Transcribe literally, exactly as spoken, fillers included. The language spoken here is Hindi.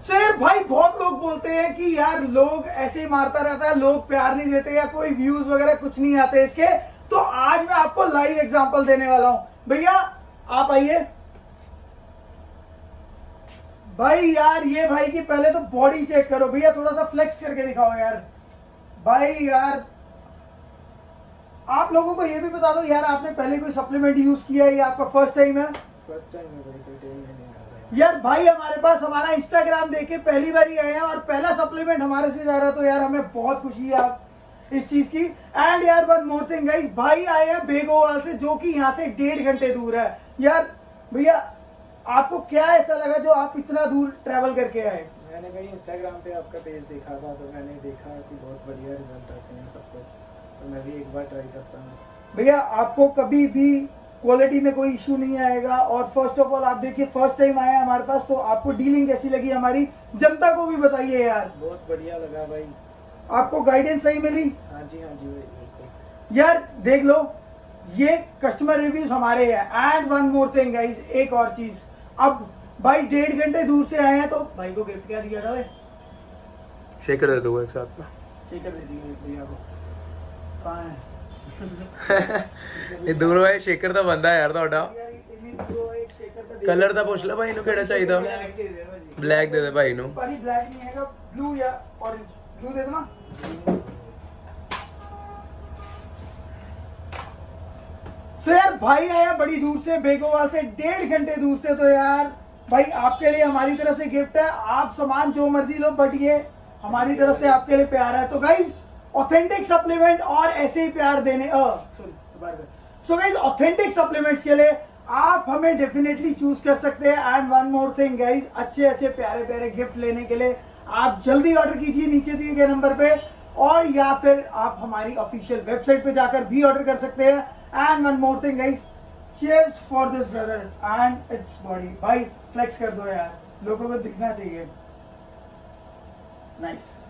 सर भाई बहुत लोग बोलते हैं कि यार लोग ऐसे ही मारता रहता है, लोग प्यार नहीं देते या कोई व्यूज वगैरह कुछ नहीं आते इसके। तो आज मैं आपको लाइव एग्जांपल देने वाला हूं। भैया आप आइए। भाई यार ये भाई की पहले तो बॉडी चेक करो भैया, थोड़ा सा फ्लेक्स करके दिखाओ यार। भाई यार आप लोगों को ये भी बता दो यार, आपने पहले कोई सप्लीमेंट यूज किया है या आपका फर्स्ट टाइम है? फर्स्ट टाइम है भाई, कोई टाइम नहीं आ रहा है यार भाई हमारे पास हमारा इंस्टाग्राम देखे पहली बार ही आए हैं और पहला सप्लीमेंट हमारे से जा रहा है, तो यार हमें बहुत खुशी है आप इस चीज की। एंड यार वन मोर थिंग गाइस, भाई आए हैं बेगोवाल से जो कि यहाँ से डेढ़ घंटे दूर है। यार भैया आपको क्या ऐसा लगा जो आप इतना दूर ट्रैवल करके आए? मैंने भाई इंस्टाग्राम पे आपका पेज देखा था, तो मैंने देखा कि बहुत बढ़िया रिजल्ट आते हैं सबको, तो मैं भी एक बार ट्राई करता हूँ। भैया आपको कभी भी क्वालिटी में कोई इशू नहीं आएगा। और फर्स्ट ऑफ ऑल आप देखिए फर्स्ट टाइम आए हमारे पास, तो आपको डीलिंग कैसी लगी हमारी, जनता को भी बताइए यार। बहुत बढ़िया लगा भाई। आपको गाइडेंस सही मिली? हाँ जी हाँ जी भाई बिल्कुल। यार देख लो ये कस्टमर रिव्यूज हमारे हैं। And one more thing guys, एक और चीज, अब भाई डेढ़ घंटे दूर से आए हैं तो भाई को गिफ्ट क्या दिया था भाई? शेकर दे दो एक साथ में। शेकर दे दिए भैया को। कहाँ है? ਇਹ ਦੂਰੋਂ ਹੈ ਸ਼ੇਕਰ ਦਾ ਬੰਦਾ ਯਾਰ ਤੁਹਾਡਾ। यार इतनी दूर एक शेकर का दे ਕਲਰ ਦਾ ਪੁੱਛ ਲੈ ਭਾਈ ਨੂੰ ਕਿਹੜਾ ਚਾਹੀਦਾ। ਬਲੈਕ ਦੇ ਦੇ ਭਾਈ ਨੂੰ। भाई ब्लैक नहीं आएगा, ब्लू या ऑरेंज। ब्लू दे दो ना। तो यार भाई आया बड़ी दूर से, बेगोवाल से, डेढ़ घंटे दूर से। तो यार भाई आपके लिए हमारी तरफ से गिफ्ट है। आप सामान जो मर्जी लो, बट ये हमारी तरफ से आपके लिए प्यार है। तो गाइस ऑथेंटिक सप्लीमेंट और ऐसे ही प्यार देने सो गाइस ऑथेंटिक सप्लीमेंट्स के लिए आप हमें डेफिनेटली चूज कर सकते हैं। And one more thing guys, अच्छे अच्छे प्यारे प्यारे गिफ्ट लेने के लिए आप जल्दी ऑर्डर कीजिए नीचे दिए गए नंबर पे, और या फिर आप हमारी ऑफिशियल वेबसाइट पे जाकर भी ऑर्डर कर सकते हैं। And one more thing guys, cheers for this brother and its body. भाई फ्लेक्स कर दो यार, लोगों को दिखना चाहिए। नाइस।